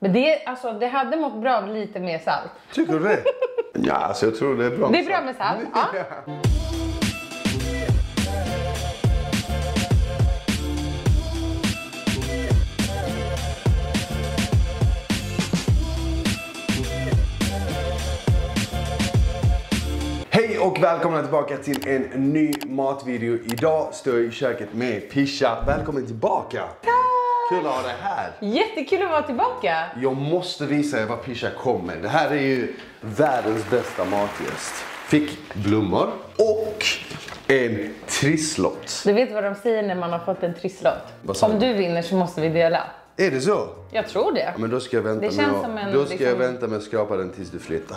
Men det hade mått bra av lite mer salt. Tycker du det? Ja, alltså jag tror det är bra. Det är bra med salt, ja. Hej och välkomna tillbaka till en ny matvideo. Idag står jag i köket med Pisha. Välkommen tillbaka! Kul att ha dig här. Jättekul att vara tillbaka. Jag måste visa er vad Pisha kom med. Det här är ju världens bästa matgäst. Fick blommor och en trisslott. Du vet vad de säger när man har fått en trisslott? Om du vinner så måste vi dela. Är det så? Jag tror det. Ja, men då ska jag vänta, jag vänta med att skrapa den tills du flyttar.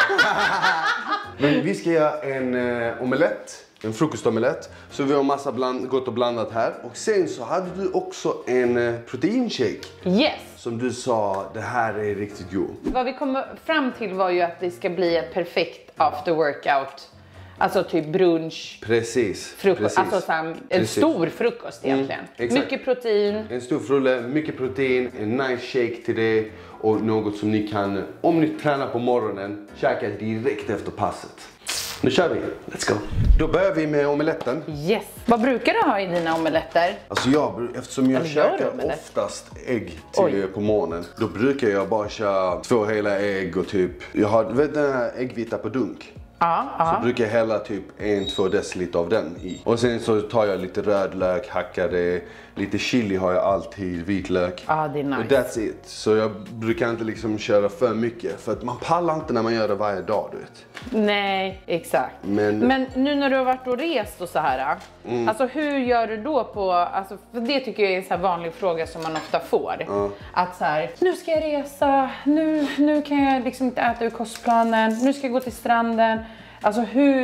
Men vi ska göra en omelett. En frukostomelett. Så vi har massa gott och blandat här. Och sen så hade du också en proteinshake. Yes. Som du sa, det här är riktigt god. Vad vi kom fram till var ju att det ska bli ett perfekt after workout. Alltså typ brunch. Precis. Frukost. Precis. Alltså en stor frukost egentligen. Mycket protein. En stor frulle, mycket protein, en nice shake till det. Och något som ni kan, om ni tränar på morgonen, käka direkt efter passet. Nu kör vi, let's go. Då börjar vi med omeletten. Yes. Vad brukar du ha i dina omeletter? Alltså eftersom jag käkar oftast ägg till på morgonen. Då brukar jag bara köra 2 hela ägg och typ, jag har den här äggvita på dunk. Så brukar jag hälla typ 1-2 deciliter av den i. Och sen så tar jag lite rödlök, hackar det. Lite chili har jag alltid, vitlök. Det är nice. Och that's it. Så jag brukar inte liksom köra för mycket. För att man pallar inte när man gör det varje dag, du vet. Nej, exakt. Men nu när du har varit och rest och så här. Alltså hur gör du då på, alltså, för det tycker jag är en så här vanlig fråga som man ofta får. Att så här, nu ska jag resa, nu kan jag liksom inte äta ur kostplanen, nu ska jag gå till stranden. Alltså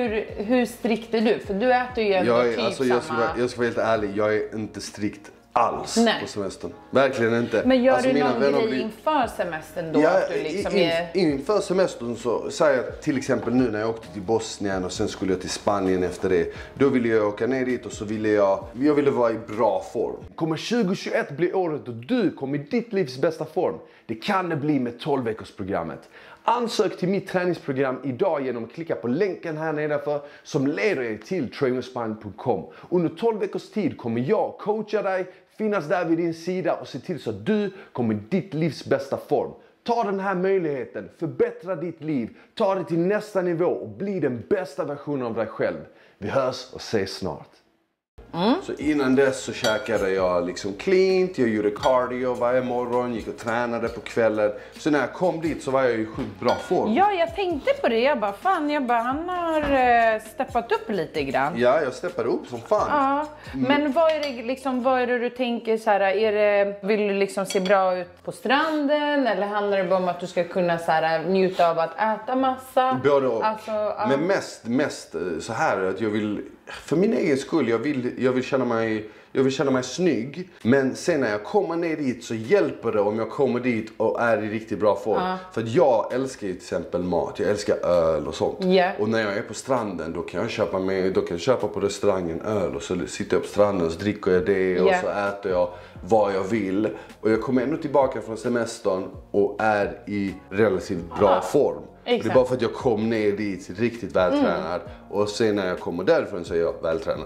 hur strikt är du? För du äter ju ändå jag ska vara helt ärlig, jag är inte strikt alls på semestern. Verkligen inte. Men gör du någon grej inför semestern då? Ja, att du liksom inför semestern så säger jag till exempel nu när jag åkte till Bosnien och sen skulle jag till Spanien efter det. Då ville jag åka ner dit och så ville jag ville vara i bra form. Kommer 2021 bli året då du kommer i ditt livs bästa form? Det kan det bli med 12-veckorsprogrammet. Ansök till mitt träningsprogram idag genom att klicka på länken här nedanför som leder er till trainerspine.com. Under 12 veckors tid kommer jag coacha dig, finnas där vid din sida och se till så att du kommer i ditt livs bästa form. Ta den här möjligheten, förbättra ditt liv, ta det till nästa nivå och bli den bästa versionen av dig själv. Vi hörs och ses snart. Så innan dess så käkade jag liksom cleant, jag gjorde cardio varje morgon, gick och tränade på kvällen. Så när jag kom dit så var jag i sjukt bra form. Ja, jag tänkte på det. Jag bara, han har steppat upp lite grann. Ja, jag steppade upp som fan. Ja, men vad är det du tänker så här, vill du liksom se bra ut på stranden eller handlar det bara om att du ska kunna så här, njuta av att äta massa? Både och. Men mest så här att jag vill, för min egen skull, jag vill känna mig snygg. Men sen när jag kommer ner dit så hjälper det om jag kommer dit och är i riktigt bra form. För att jag älskar ju till exempel mat. Jag älskar öl och sånt. Och när jag är på stranden då kan jag köpa på restaurangen öl. Och så sitter jag på stranden och så dricker jag det. Och så äter jag vad jag vill. Och jag kommer ändå tillbaka från semestern och är i relativt bra form. Det är bara för att jag kom ner dit riktigt vältränad. Och sen när jag kommer därifrån så är jag vältränad.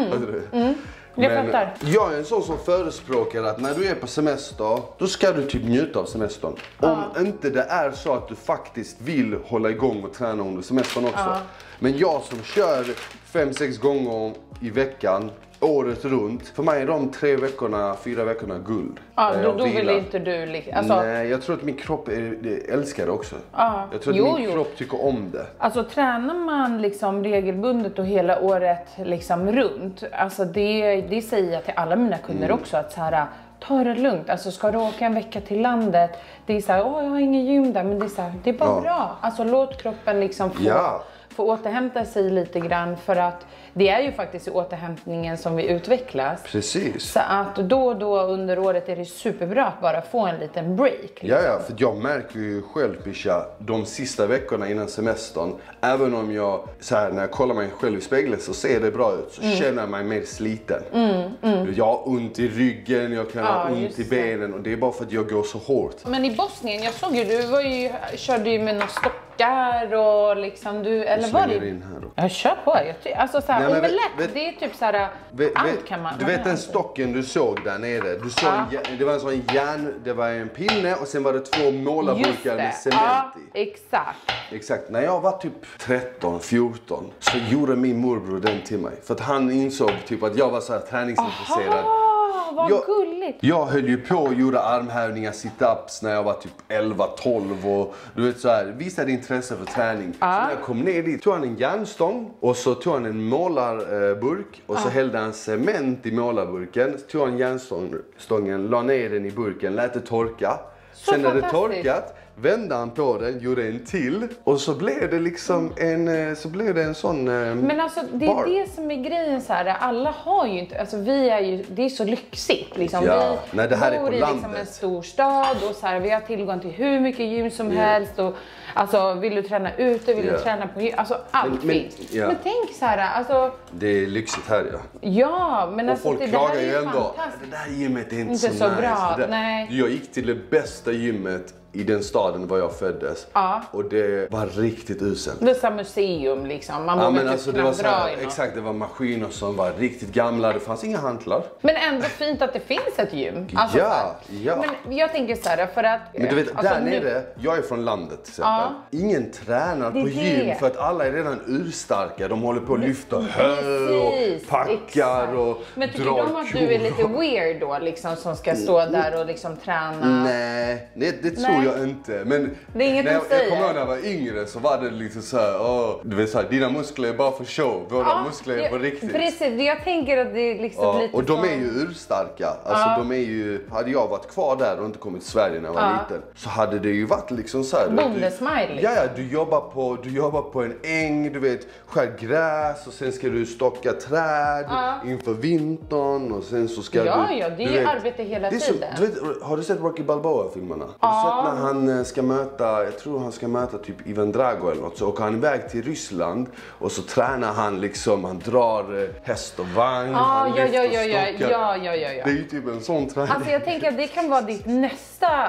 Men jag är en sån som förespråkar att när du är på semester, då ska du typ njuta av semestern. Om inte det är så att du faktiskt vill hålla igång och träna under semestern också. Men jag som kör 5-6 gånger i veckan, året runt. För mig är de 4 veckorna guld. Då vill inte du Nej, jag tror att min kropp älskar det också. Jag tror att min kropp tycker om det. Alltså tränar man liksom regelbundet och hela året liksom runt. Alltså det säger jag till alla mina kunder också att så här, ta det lugnt. Alltså ska du åka en vecka till landet, det är så här, jag har ingen gym där, men det är så här, det är bara bra. Alltså låt kroppen liksom få återhämta sig lite grann, för att det är ju faktiskt i återhämtningen som vi utvecklas. Precis. Så att då och då under året är det superbra att bara få en liten break. Liksom. Ja, för jag märker ju själv, Pisha, de sista veckorna innan semestern, även om jag, så här, när jag kollar mig själv i spegeln så ser det bra ut, så känner jag mig mer sliten. Jag har ont i ryggen, jag kan ha ont i benen, och det är bara för att jag går så hårt. Men i Bosnien, jag såg ju, körde ju med några stockar och liksom du, eller var det? In här då. Jag kör på. Alltså så här, omelett, det är typ så här, allt kan man. Du vet den stocken du såg där nere? Du såg det var en sån det var en pinne och sen var det 2 målarburkar med cement i. Exakt. När jag var typ 13-14 så gjorde min morbror den till mig. För att han insåg typ att jag var så här träningsintresserad. Vad gulligt. Jag höll ju på och gjorde armhävningar, sit-ups när jag var typ 11-12 och du vet så här, visade intresse för träning. Så när jag kom ner dit tog han en järnstång och så tog han en målarburk och så hällde han cement i målarburken. Så tog han järnstången, la ner den i burken, lät det torka. Sen när det torkat vände han på den, gjorde en till och så blev det liksom en sån Men alltså det är det som är grejen så här, alla har ju inte, alltså vi är ju, det är så lyxigt liksom. Vi det här bor är i på liksom en stor stad och så här, vi har tillgång till hur mycket gym som helst och alltså vill du träna ute, vill du träna på gym, alltså allt finns. Men tänk så här, alltså det är lyxigt här men och alltså folk klagar ju ändå, det där gymmet är inte så nice. Bra. Nej. Jag gick till det bästa gymmet i den staden var jag föddes. Och det var riktigt uselt. Det är som museum liksom. Man vågar alltså, det var så här, exakt, det var maskiner som var riktigt gamla. Det fanns inga hantlar. Men ändå fint att det finns ett gym. Alltså, Men jag tänker så här, för att men du vet, alltså, där nere, jag är från landet till exempel. Ingen tränar på gym för att alla är redan urstarka. De håller på att lyfta hö och packar och men tycker de att du är lite weird då liksom, som ska stå där och liksom träna? Nej, det tror jag inte. Men det är inget jag kommer ihåg när jag var yngre så var det liksom så här, du vet så här, dina muskler är bara för show, våra muskler är på riktigt. Precis, jag tänker att det är liksom lite och de är ju urstarka. Alltså de är ju, hade jag varit kvar där och inte kommit till Sverige när jag var liten, så hade det ju varit liksom så här. Bondesmile liksom. Ja, du jobbar på en äng, du vet, skär gräs och sen ska du stocka träd inför vintern och sen så ska det är ju arbete hela tiden. Du vet, har du sett Rocky Balboa-filmerna? Har du sett när han ska möta, jag tror han ska möta typ Ivan Drago eller något, så åker han iväg till Ryssland och så tränar han liksom, han drar häst och vagn, han lyfter stockar. Det är ju typ en sån träning. Alltså jag tänker att det kan vara ditt nästa,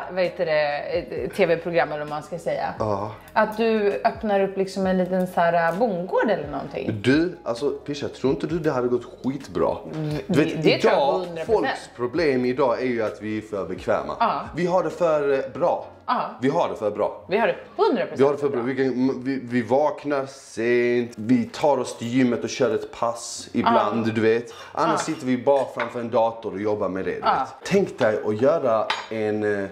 tv-program eller vad man ska säga. Att du öppnar upp liksom en liten så här bondgård eller någonting. Du, alltså Pisha, tror inte du det hade gått skitbra? Du vet, det idag, folks problem idag är ju att vi är för bekväma. Vi har det för bra. Vi har det för bra. Vi har det 100%. Vi har det för bra. Vi vaknar sent. Vi tar oss till gymmet och kör ett pass ibland, du vet. Annars sitter vi bara framför en dator och jobbar med det, du vet. Tänk dig att göra en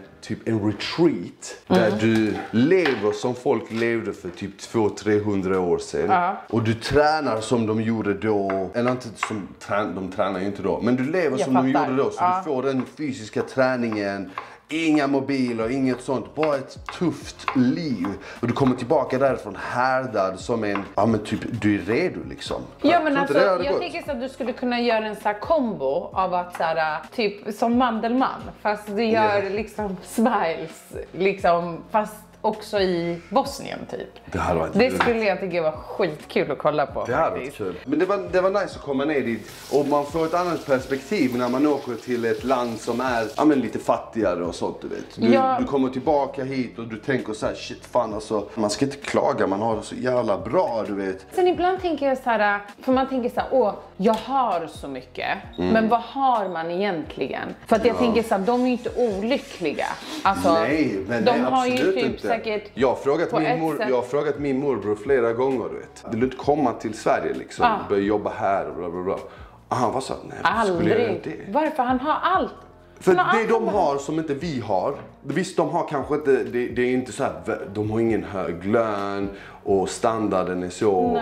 retreat där du lever som folk levde för typ 200-300 år sedan. Och du tränar som de gjorde då. Eller inte som de tränar ju inte då. Men du lever som de gjorde då. Så du får den fysiska träningen. Inga mobiler, inget sånt. Bara ett tufft liv. Och du kommer tillbaka därifrån härdad som en, typ du är redo liksom. Ja men alltså, jag tänker så att du skulle kunna göra en så här kombo av att så här, typ som Mandelmann. Fast du gör liksom smiles, liksom, fast också i Bosnien typ. Det skulle jag tycka var skitkul att kolla på. Det hade varit kul. Men det var nice att komma ner dit och man får ett annat perspektiv när man åker till ett land som är lite fattigare och sånt, du vet. Du kommer tillbaka hit och du tänker så här, shit fan alltså, man ska inte klaga, man har det så jävla bra, du vet. Sen ibland tänker jag så här, för man tänker så här, jag har så mycket, men vad har man egentligen? För att jag tänker så här, de är ju inte olyckliga. Alltså, nej, men de har absolut ju typ inte. Säkert jag har frågat min morbror flera gånger, du vet. Vill du inte komma till Sverige liksom? Börja jobba här och bla bla bla. Och han var så nej, aldrig. Varför? Han har allt. För det de har som inte vi har, Visst, de har kanske inte, det är inte så här, de har ingen hög lön och standarden är så,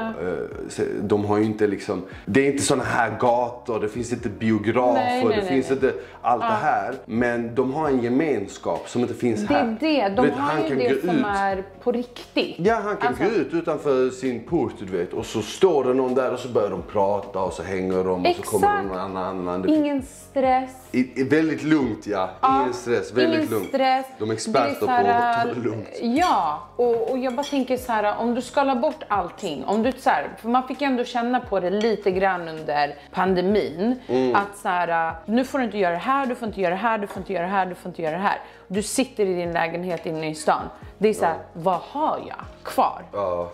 de har ju inte liksom, det är inte såna här gator, det finns inte biografer, det finns inte allt det här. Men de har en gemenskap som inte finns här. Det är det, de har ju det som är på riktigt. Ja, han kan gå ut utanför sin port, du vet, och så står det någon där och så börjar de prata och så hänger de och så kommer någon annan. Ingen stress. Väldigt lugnt, ingen stress, väldigt lugnt. Stress. De är experter på att ta det lugnt. Ja, och jag bara tänker så här, om du skalar bort allting, om du så här, för man fick ändå känna på det lite grann under pandemin, att så här, nu får du inte göra det här, du får inte göra det här, du får inte göra det här, du får inte göra det här. Du sitter i din lägenhet inne i stan. Det är så här, vad har jag kvar?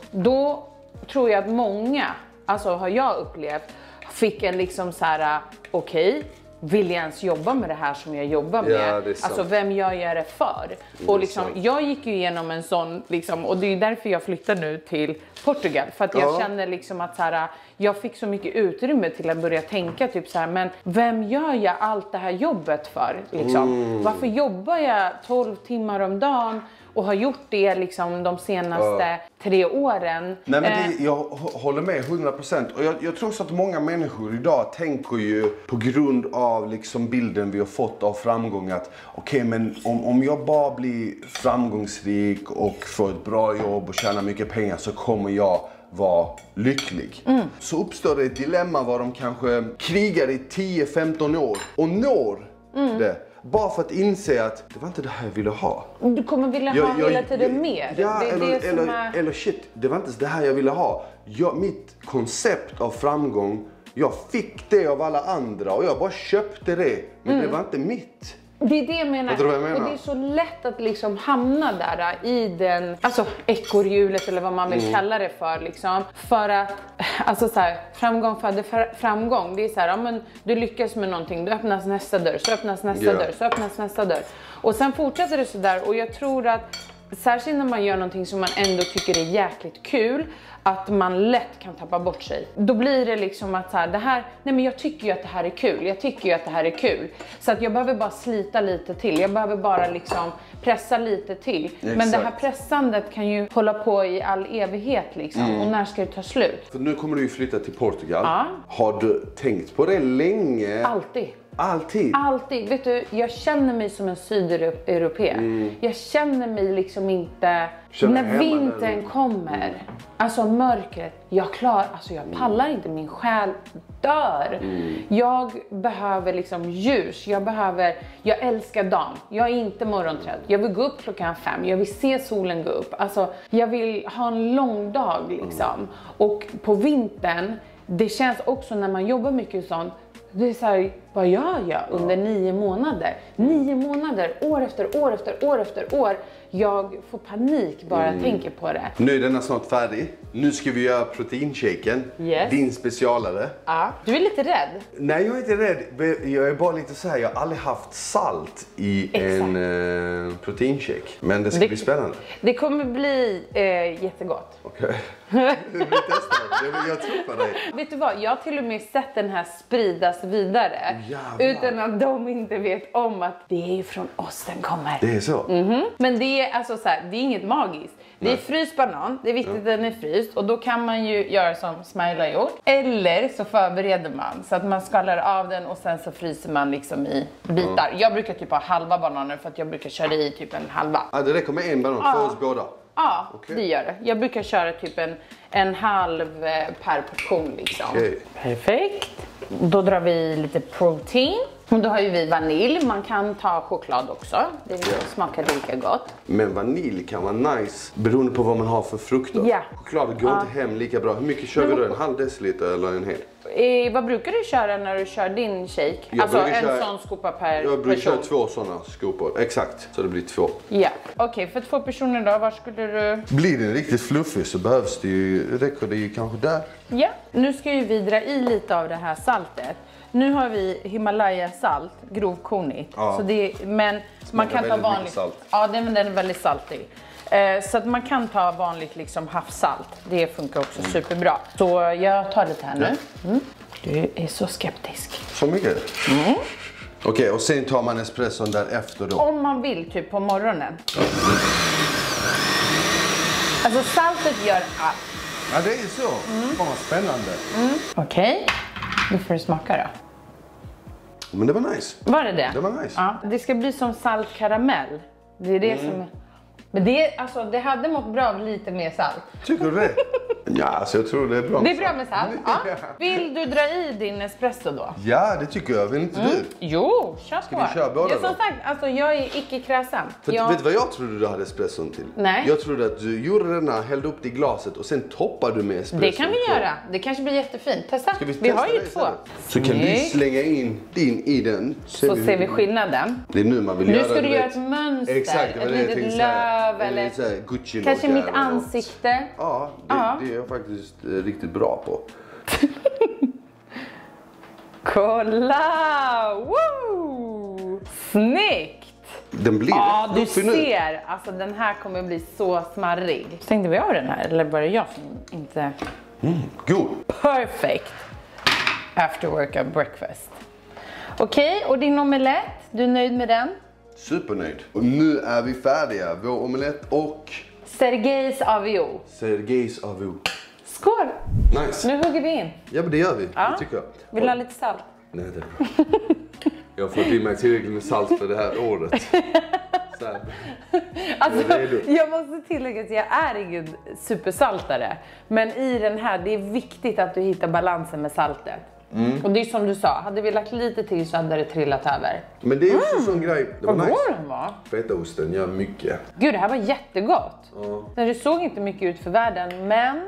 Då tror jag att många, alltså har jag upplevt, fick en liksom så här, okej, vill jag ens jobba med det här som jag jobbar med? Ja, alltså vem gör jag det för? Och liksom, jag gick ju igenom en sån, liksom, och det är därför jag flyttar nu till Portugal. För att jag känner liksom att så här, jag fick så mycket utrymme till att börja tänka typ så här, men vem gör jag allt det här jobbet för? Liksom? Varför jobbar jag 12 timmar om dagen? Och har gjort det liksom de senaste 3 åren. Nej, men jag håller med 100%. Och jag tror också att många människor idag tänker ju på grund av liksom bilden vi har fått av framgång att okej, men om jag bara blir framgångsrik och får ett bra jobb och tjänar mycket pengar så kommer jag vara lycklig. Så uppstår det ett dilemma var de kanske krigar i 10-15 år och når det. Bara för att inse att det var inte det här jag ville ha. Du kommer vilja ha hela tiden mer. Ja, det eller shit, det var inte det här jag ville ha. Mitt koncept av framgång, jag fick det av alla andra och jag bara köpte det. Men det var inte mitt. Det är det jag menar. Vad jag menar. Och det är så lätt att liksom hamna där i den, alltså ekorrhjulet eller vad man vill kalla det för liksom. För att, alltså så här, framgång föder framgång. Det är så här, ja, men du lyckas med någonting, då öppnas nästa dörr, så öppnas nästa dörr, så öppnas nästa dörr. Och sen fortsätter det så där, och jag tror att särskilt när man gör någonting som man ändå tycker är jäkligt kul, att man lätt kan tappa bort sig. Då blir det liksom att så här, det här, nej men jag tycker ju att det här är kul. Jag tycker ju att det här är kul. Så att jag behöver bara slita lite till. Jag behöver bara liksom pressa lite till. Exakt. Men det här pressandet kan ju hålla på i all evighet liksom. Och när ska det ta slut? För nu kommer du ju flytta till Portugal. Har du tänkt på det länge? Alltid. Alltid? Alltid. Vet du, jag känner mig som en sydeuropé. Jag känner mig liksom inte, när vintern kommer, alltså mörkret, jag pallar inte, min själ dör. Jag behöver liksom ljus, jag älskar dagen, jag är inte morgontrött. Jag vill gå upp klockan 5, jag vill se solen gå upp. Alltså, jag vill ha en lång dag liksom. Och på vintern, det känns också när man jobbar mycket sånt, det är så här, vad gör jag under 9 månader? 9 månader, år efter år efter år efter år. Jag får panik bara jag tänker på det. Nu är denna snart färdig. Nu ska vi göra proteinshaken. Yes. Din specialare. Ja. Du är lite rädd. Nej, jag är inte rädd. Jag är bara lite så här, jag har aldrig haft salt i en proteinshake. Men det ska bli spännande. Det kommer bli jättegott. Okej. Vi testar. Jag tror på dig. Vet du vad, jag har till och med sett den här spridas vidare. Jävlar. Utan att de inte vet om att det är från oss den kommer. Det är så? Men det är alltså så här, det är inget magiskt. Det är fryst banan, det är viktigt att den är fryst. Och då kan man ju göra som Smile har gjort. Eller så förbereder man så att man skalar av den och sen så fryser man liksom i bitar. Jag brukar typ ha halva bananer för att jag brukar köra i typ en halva. Det räcker med en banan för oss båda? Ja, det gör det. Jag brukar köra typ en halv per portion liksom. Perfekt. Då drar vi lite protein. Och då har ju vi vanilj. Man kan ta choklad också. Det smakar lika gott. Men vanilj kan vara nice beroende på vad man har för frukter. Ja. Choklad går inte hem lika bra. Hur mycket kör vi då? En halv deciliter eller en hel? Vad brukar du köra när du kör din shake? Alltså en sån skopa per person? Jag brukar köra 2 sådana skopor. Exakt, så det blir 2. Ja, okej. För 2 personer då, vad skulle du... Blir den riktigt fluffig så behövs det ju, räcker det ju kanske där. Ja, nu ska ju vi dra i lite av det här saltet. Nu har vi Himalaya-salt, grovkornigt. Så men man kan ta vanligt salt. Ja, den är väldigt saltig. Så att man kan ta vanligt liksom havssalt. Det funkar också superbra. Så jag tar lite här nu. Du är så skeptisk. Så mycket? Okej, och sen tar man espresson därefter då? Om man vill, typ på morgonen. Alltså saltet gör allt. Ja, det är så. Vad spännande. Okej, då får du smaka då. Men det var nice. Var det det? Det var nice. Ja, det ska bli som salt karamell. Det är det som... Men det hade mått bra av lite mer salt. Tycker du det? Ja, alltså jag tror det är bra. Det är bra med salt. Ja. Vill du dra i din espresso då? Ja, det tycker jag. Vill inte du? Jo, kör på. Ska vi köra båda Som då? sagt, alltså jag är icke kräsen. Vet du vad jag trodde du hade espresson till? Nej. Jag trodde att du gjorde denna, hällde upp det i glaset och sen toppar du med espresso. Det kan vi göra. Det kanske blir jättefint. Testa. Ska vi Vi har testa ju det 2. Så kan du slänga in din i den. Så ser vi skillnaden. Det är nu man vill Nu göra ska det. du göra ett mönster. Exakt, det var ett det jag litet tänkte säga. löv eller Gucci kanske look mitt här eller något. ansikte. Ja, det är jag faktiskt riktigt bra på. Kolla! Woo! Snyggt! Den blir Ja, du fluffig nu. ser. Alltså den här kommer bli så smarrig. Stängde vi av den här? Eller var det jag som inte... God. Perfect! After workout breakfast. Okej, och din omelett? Du är nöjd med den? Supernöjd. Och nu är vi färdiga. Vår omelett och Sergejs avio. Sergejs avio. Skål! Nice. Nu hugger vi in. Ja, men det gör vi. Ja. Det tycker jag. Vill du ha lite salt? Nej, det är bra. Jag har fått i mig tillräckligt med salt för det här året. Så här. Alltså, Jag är redo. jag måste tillägga att jag är ingen supersaltare. Men i den här, det är viktigt att du hittar balansen med saltet. Och det är som du sa, hade vi lagt lite till så hade det trillat över. Men det är också en sån grej. Det var Vad nice. god den var. Fetaosten gör mycket. Gud, det här var jättegott. Ja. Det såg inte mycket ut för världen, men...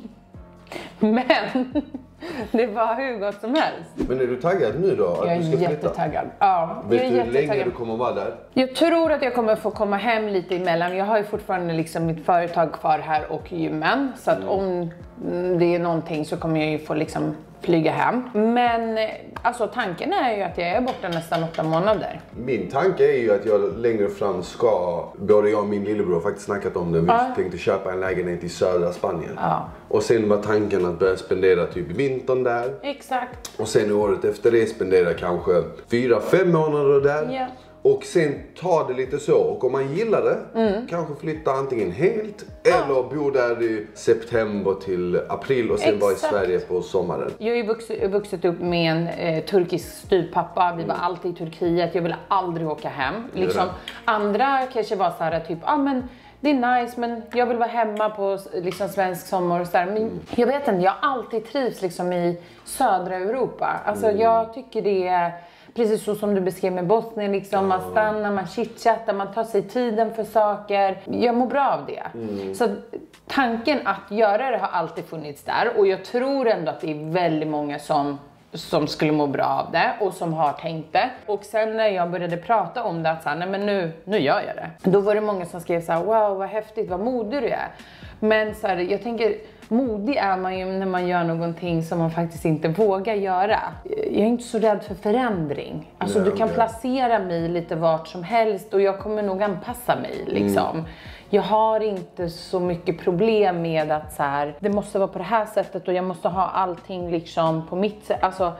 men... det var hur gott som helst. Men är du taggad nu då? Att Jag är du ska flytta? jättetaggad. Ja, jag Vet är du hur länge jättetaggad. du kommer vara där? Jag tror att jag kommer få komma hem lite emellan. Jag har ju fortfarande liksom mitt företag kvar här och gymmen. Så att om det är någonting så kommer jag ju få liksom flyga hem. Men alltså tanken är ju att jag är borta nästan 8 månader. Min tanke är ju att jag längre fram ska, både jag och min lillebror har faktiskt snackat om det. Vi tänkte köpa en lägenhet i södra Spanien. Ja. Och sen var tanken att börja spendera typ vintern där. Exakt. Och sen året efter det spendera kanske 4-5 månader där. Ja. Och sen ta det lite så. Och om man gillar det, kanske flytta antingen helt eller bo där i september till april och sen vara i Exakt. Sverige på sommaren. Jag har ju vuxit upp med en turkisk styvpappa. Vi var alltid i Turkiet. Jag ville aldrig åka hem. Liksom, andra kanske var så här typ, men det är nice, men jag vill vara hemma på liksom svensk sommar och så där. Men jag vet inte, jag har alltid trivs liksom i södra Europa. Alltså jag tycker det är precis så som du beskrev med Bosnien, liksom. Man stannar, man chitchattar, man tar sig tiden för saker. Jag mår bra av det. Så tanken att göra det har alltid funnits där. Och jag tror ändå att det är väldigt många som skulle må bra av det och som har tänkt det. Och sen när jag började prata om det, att så här, nej men nu gör jag det. Då var det många som skrev så här, wow vad häftigt, vad modig du är. Men så här, jag tänker, modig är man ju när man gör någonting som man faktiskt inte vågar göra. Jag är inte så rädd för förändring. Alltså du kan placera mig lite vart som helst och jag kommer nog anpassa mig liksom. Jag har inte så mycket problem med att så här, det måste vara på det här sättet och jag måste ha allting liksom på mitt sätt. Alltså,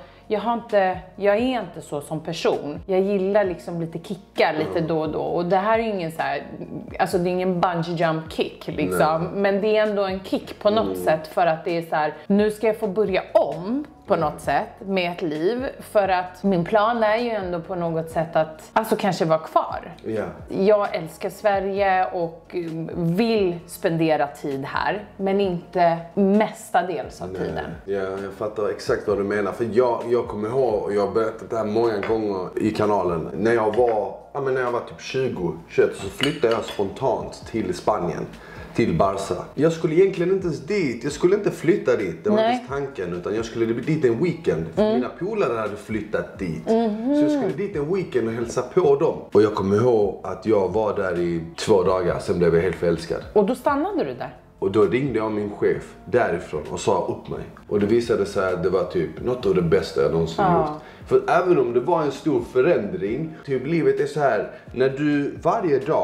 jag är inte så som person. Jag gillar liksom lite kickar lite då och då. Och det här är ju ingen så här, alltså det är ingen bungee jump kick liksom. Nej. Men det är ändå en kick på något sätt för att det är så här, nu ska jag få börja om på något sätt med ett liv. För att min plan är ju ändå på något sätt att alltså kanske vara kvar. Yeah. Jag älskar Sverige och vill spendera tid här. Men inte mestadels av tiden. Ja, jag fattar exakt vad du menar. För jag kommer ihåg, och jag har berättat det här många gånger i kanalen. När jag var typ 20, så flyttade jag spontant till Spanien. Till Barca. Jag skulle egentligen inte ens dit. Jag skulle inte flytta dit. Det var inte tanken. Utan jag skulle dit en weekend. För mina polare hade flyttat dit. Så jag skulle dit en weekend och hälsa på dem. Och jag kommer ihåg att jag var där i 2 dagar. Sen blev jag helt förälskad. Och då stannade du där? Och då ringde jag min chef därifrån och sa upp mig. Och det visade sig att det var typ något av det bästa jag någonsin gjort. För även om det var en stor förändring, typ livet är så här, när du varje dag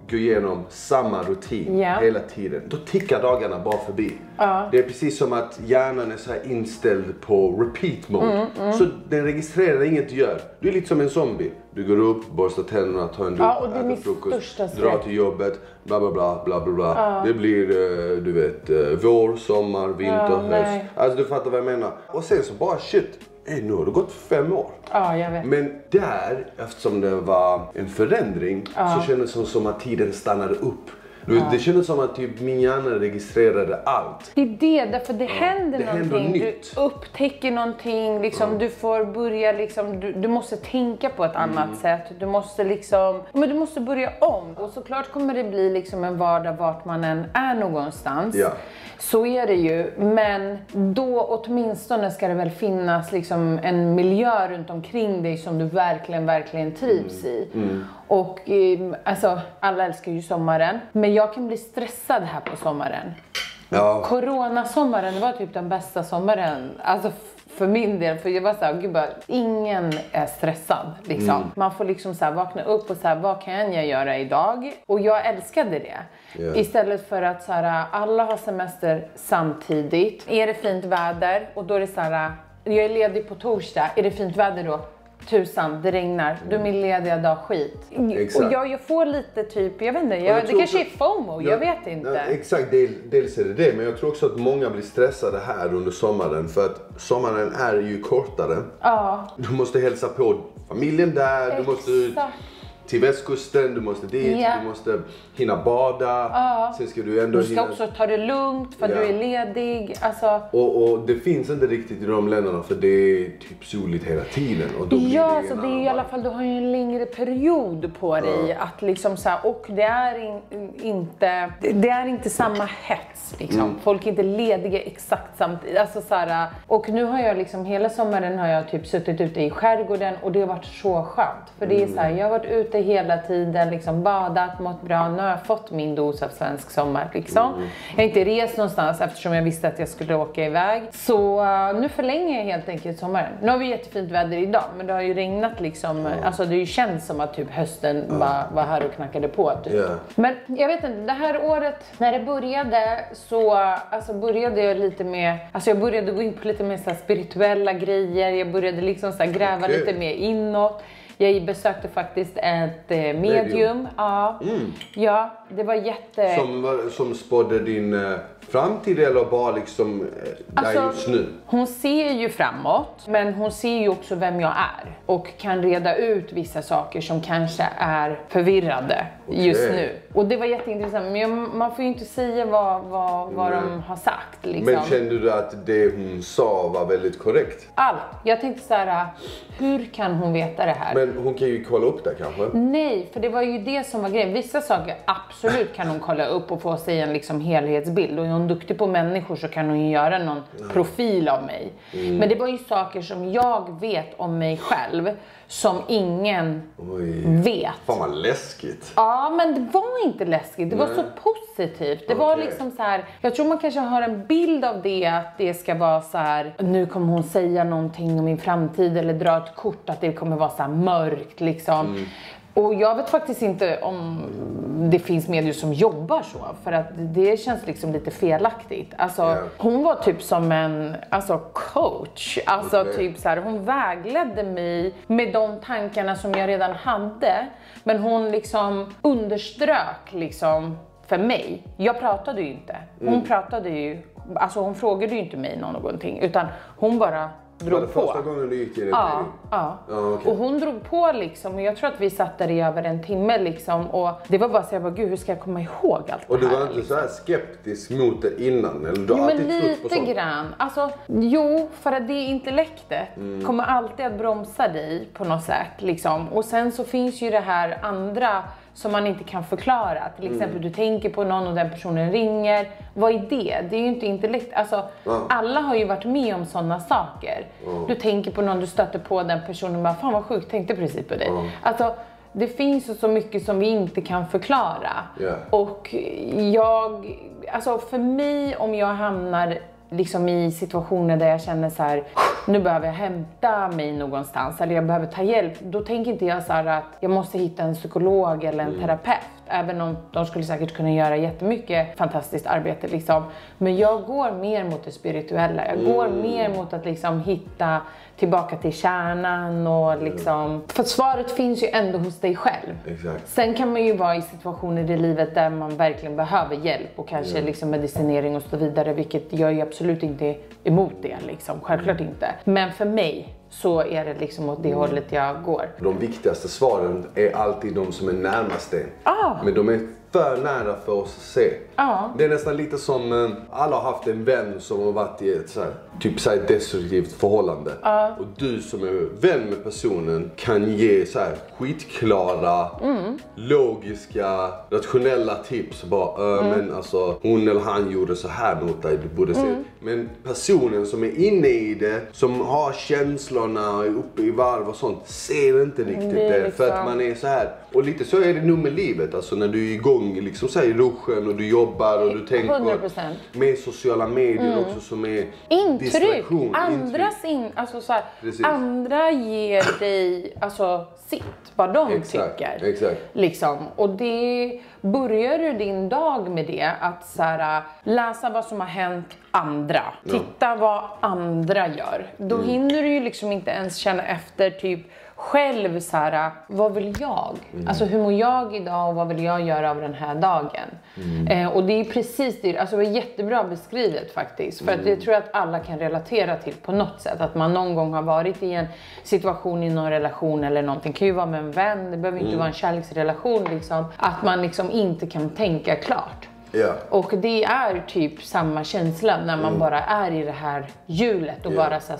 gå igenom samma rutin hela tiden, då tickar dagarna bara förbi. Det är precis som att hjärnan är så här inställd på repeat mode. Så den registrerar inget du gör. Du är lite som en zombie. Du går upp, borstar tänderna, tar en dusch, äter frukost, drar till jobbet, bla bla bla bla bla bla. Det blir, du vet, vår, sommar, vinter, höst. Alltså du fattar vad jag menar. Och sen så bara shit. Nu har det gått 5 år. Ja, jag vet. Men där, eftersom det var en förändring, så kändes det som att tiden stannade upp. Det kändes som att typ min hjärna registrerade allt. Det är därför det händer någonting. Nytt. Du upptäcker någonting, liksom, du får börja liksom, du måste tänka på ett annat sätt. Du måste liksom, men du måste börja om. Och såklart kommer det bli liksom en vardag vart man än är någonstans. Så är det ju, men då åtminstone ska det väl finnas liksom en miljö runt omkring dig som du verkligen trivs i. Och alltså, alla älskar ju sommaren, men jag kan bli stressad här på sommaren. Coronasommaren, det var typ den bästa sommaren, alltså för min del, för jag var såhär, gud bara, ingen är stressad liksom. Man får liksom såhär vakna upp och såhär, vad kan jag göra idag? Och jag älskade det. Istället för att såhär, alla har semester samtidigt. Är det fint väder och då är det såhär, jag är ledig på torsdag, är det fint väder då? Tusan, det regnar. Du är min lediga dag, skit. Och jag får lite typ, jag vet inte, det kanske är FOMO, jag vet inte. Exakt, dels är det, men jag tror också att många blir stressade här under sommaren. För att sommaren är ju kortare. Du måste hälsa på familjen där, du måste ut till västkusten, du måste dit, du måste hinna bada. Sen ska du ändå också ta det lugnt för du är ledig. Alltså. Och det finns inte riktigt i de länderna för det är typ soligt hela tiden. Och då blir så det är i alla fall, du har ju en längre period på dig att liksom så här, och det är inte samma hets liksom. Folk är inte lediga exakt samtidigt. Alltså så här, och nu har jag liksom hela sommaren har jag typ suttit ute i skärgården och det har varit så skönt. För det är så här, jag har varit ute hela tiden, liksom badat, mått bra. Nu har jag fått min dos av svensk sommar liksom. Jag har inte rest någonstans eftersom jag visste att jag skulle åka iväg. Så nu förlänger jag helt enkelt sommaren. Nu har vi jättefint väder idag, men det har ju regnat liksom. Alltså det ju känns som att typ hösten var här och knackade på typ. Men jag vet inte, det här året när det började så alltså började jag lite med, alltså jag började gå in på lite mer så här spirituella grejer. Jag började liksom så här gräva lite mer inåt. Jag besökte faktiskt ett medium. Ja, det var som spådde din framtid eller bara liksom där just nu? Hon ser ju framåt, men hon ser ju också vem jag är. Och kan reda ut vissa saker som kanske är förvirrade just nu. Och det var jätteintressant, men man får ju inte säga vad de har sagt. Liksom. Men kände du att det hon sa var väldigt korrekt? Allt. Jag tänkte så här, hur kan hon veta det här? Men hon kan ju kolla upp det kanske? Nej, för det var ju det som var grejen. Vissa saker absolut kan hon kolla upp och få sig en liksom helhetsbild. Och är hon duktig på människor så kan hon ju göra någon profil av mig. Men det var ju saker som jag vet om mig själv som ingen vet. Fan vad läskigt. Ja, men det var inte läskigt. Det var så positivt. Det var liksom så här, jag tror man kanske har en bild av det, att det ska vara så här, nu kommer hon säga någonting om min framtid eller dra ett kort att det kommer vara så här mörkt liksom. Och jag vet faktiskt inte om det finns medier som jobbar så. För att det känns liksom lite felaktigt. Alltså, hon var typ som en coach. Alltså typ så här, hon vägledde mig med de tankarna som jag redan hade. Men hon liksom underströk liksom för mig. Jag pratade ju inte. Hon pratade ju, alltså hon frågade ju inte mig någonting. Utan hon bara drog på. Första gången du gick i det? Ja. Och hon drog på liksom, och jag tror att vi satt där i över en timme liksom, och det var bara så jag bara, gud hur ska jag komma ihåg allt det här? Och du var inte liksom så här skeptisk mot det innan? Eller du har alltid trott på sånt? Lite grann. Alltså, jo, för att det intellektet kommer alltid att bromsa dig på något sätt liksom. Och sen så finns ju det här andra som man inte kan förklara. Till exempel du tänker på någon och den personen ringer. Vad är det? Det är ju inte intellekt. Alltså, alla har ju varit med om sådana saker. Du tänker på någon, du stöter på den personen och bara, fan vad sjukt, tänkte precis på dig. Alltså, det finns ju så mycket som vi inte kan förklara. Och alltså för mig, om jag hamnar liksom i situationer där jag känner så här, nu behöver jag hämta mig någonstans eller jag behöver ta hjälp, då tänker inte jag så här att jag måste hitta en psykolog eller en terapeut. Även om de skulle säkert kunna göra jättemycket fantastiskt arbete liksom. Men jag går mer mot det spirituella. Jag går mer mot att liksom hitta tillbaka till kärnan och liksom... För svaret finns ju ändå hos dig själv. Exakt. Sen kan man ju vara i situationer i livet där man verkligen behöver hjälp och kanske liksom medicinering och så vidare. Vilket jag är absolut inte emot det liksom. Självklart inte. Men för mig så är det liksom åt det hållet jag går. De viktigaste svaren är alltid de som är närmast en. Men de är för nära för oss att se. Det är nästan lite som alla har haft en vän som har varit i ett så här, typ så här destruktivt förhållande. Och du som är vän med personen kan ge så här skitklara, logiska, rationella tips. Bara, men alltså hon eller han gjorde så här mot dig, du borde se. Men personen som är inne i det, som har känslorna uppe i varv och sånt, ser inte riktigt det. Liksom... För att man är så här. Och lite så är det nog med livet. Alltså när du är igång liksom så här i ruschen och du jobbar och du tänker 100%. med sociala medier också som är intryck. Alltså så här, andra ger dig alltså sitt, vad de tycker. Exakt. Liksom. Och det börjar du din dag med det, att så här, läsa vad som har hänt andra. Titta vad andra gör. Då hinner du ju liksom inte ens känna efter typ själv så här, vad vill jag? Alltså hur mår jag idag och vad vill jag göra av den här dagen? Och det är precis det, alltså det är jättebra beskrivet faktiskt. För att jag tror att alla kan relatera till på något sätt. Att man någon gång har varit i en situation i någon relation eller någonting. Det kan ju vara med en vän, det behöver inte vara en kärleksrelation liksom. Att man liksom inte kan tänka klart. Och det är typ samma känsla när man bara är i det här hjulet och bara så här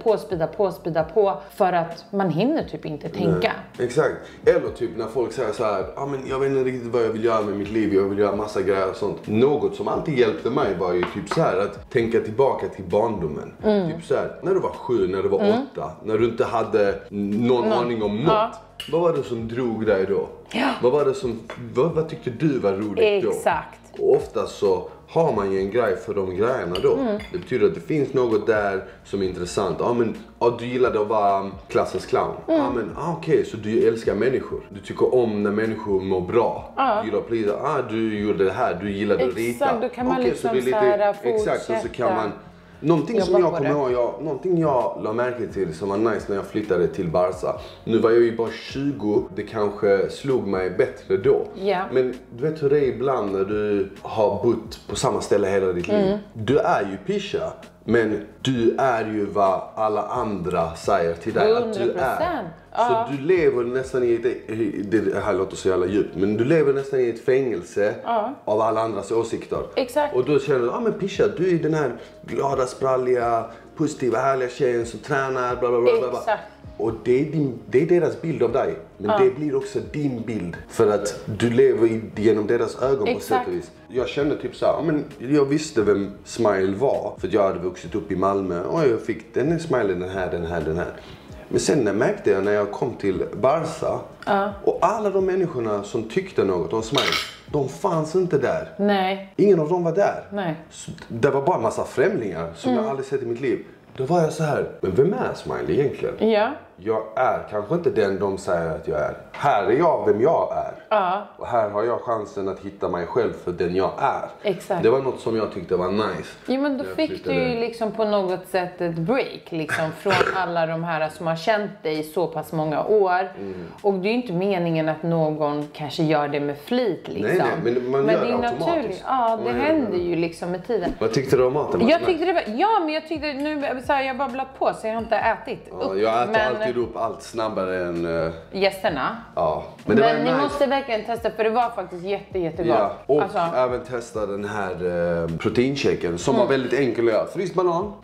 spida på för att man hinner typ inte tänka. Exakt. Eller typ när folk säger så här, men jag vet inte riktigt vad jag vill göra med mitt liv, jag vill göra massa grejer och sånt. Något som alltid hjälpte mig var ju typ så här att tänka tillbaka till barndomen. Typ så här, när du var 7, när du var 8, när du inte hade någon aning om något. Vad var det som drog dig då? Vad var det som, vad tyckte du var roligt då? Exakt. Och ofta så har man ju en grej för de grejerna då. Det betyder att det finns något där som är intressant. Du gillade att vara klassens clown. Okej, så du älskar människor. Du tycker om när människor mår bra. Du gillar poliser. Du gjorde det här, du gillade att rita. Exakt, då kan man liksom så här fortsätta. Exakt, och så kan man... Någonting som jag kommer ihåg, någonting jag la märke till som var nice när jag flyttade till Barca. Nu var jag ju bara 20, det kanske slog mig bättre då. Men du vet hur det är ibland när du har bott på samma ställe hela ditt liv. Du är ju pischa, men du är ju vad alla andra säger till dig 100%. Att du är. Så du lever nästan i ett, det här låter så jävla djupt, men du lever nästan i ett fängelse av alla andras åsikter. Exakt. Och då känner du, men pischa, du är den här glada, spralliga, positiva, härliga tjejen som tränar, bla bla bla bla. Exakt. Och det är deras bild av dig. Men det blir också din bild. För att du lever genom deras ögon på sätt och vis. Jag kände typ så här, men jag visste vem Smile var. För jag hade vuxit upp i Malmö och jag fick den här Smile, den här. Men sen märkte jag när jag kom till Barca och alla de människorna som tyckte något om Smile, de fanns inte där. Nej. Ingen av dem var där. Nej. Så det var bara en massa främlingar som jag aldrig sett i mitt liv. Då var jag så här, men vem är Smile egentligen? Ja. Jag är kanske inte den de säger att jag är. Här är jag vem jag är. Och här har jag chansen att hitta mig själv för den jag är. Exakt. Det var något som jag tyckte var nice. Jo, men då fick du ju liksom på något sätt ett break liksom från alla de här som har känt dig i så pass många år. Och det är ju inte meningen att någon kanske gör det med flit liksom. Nej, men man gör det automatiskt. Ja, det händer ju liksom med tiden. Vad tyckte du om maten? Jag tyckte det var, men jag tyckte nu så här, jag har babblat på så jag har inte ätit upp. Jag äter alltid upp allt snabbare än gästerna. Ja. Men ni måste verkligen testa, för det var faktiskt jättegott. Ja, och även testa den här proteinshaken som var väldigt enkel att göra. Frisk banan,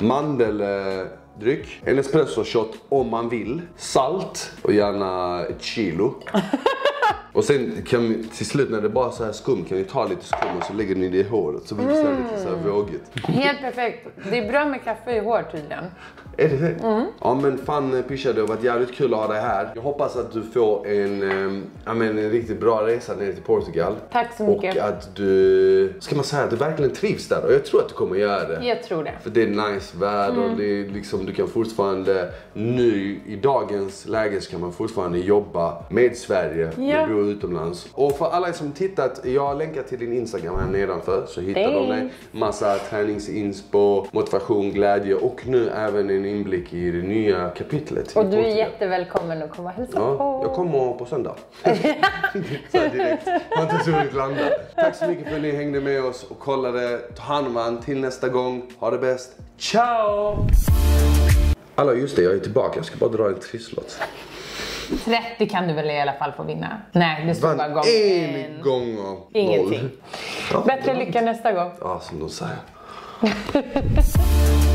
mandeldryck, en espresso shot om man vill, salt och gärna ett kilo. Och sen kan vi, till slut när det bara är så här skum kan vi ta lite skum och så lägger ni det i håret så blir det lite så här vågigt. Helt perfekt. Det är bra med kaffe i hår tydligen. Är det det? Ja men fan Pisha, det har varit jävligt kul att ha dig här. Jag hoppas att du får en riktigt bra resa ner till Portugal. Tack så mycket. Och att du, ska man säga, att du verkligen trivs där. Och jag tror att du kommer göra det. Jag tror det. För det är nice väder och det är liksom, du kan fortfarande nu i dagens läge så kan man fortfarande jobba med Sverige och bo utomlands. Och för alla som tittat, jag länkar till din Instagram här nedanför så hittar de dig. Massa träningsinspo, motivation, glädje och nu även en inblick i det nya kapitlet. Och du är jättevälkommen att komma och hälsa på. Jag kommer på söndag. Så direkt. Jag har inte så mycket landa. Tack så mycket för att ni hängde med oss och kollade. Ta hand om varandra till nästa gång. Ha det bäst. Ciao! Alla, just det, jag är tillbaka. Jag ska bara dra en trisslott. 30 kan du väl i alla fall få vinna? Nej, det står bara gång en gånger. Ingenting. Bättre lycka nästa gång. Ja, som de säger.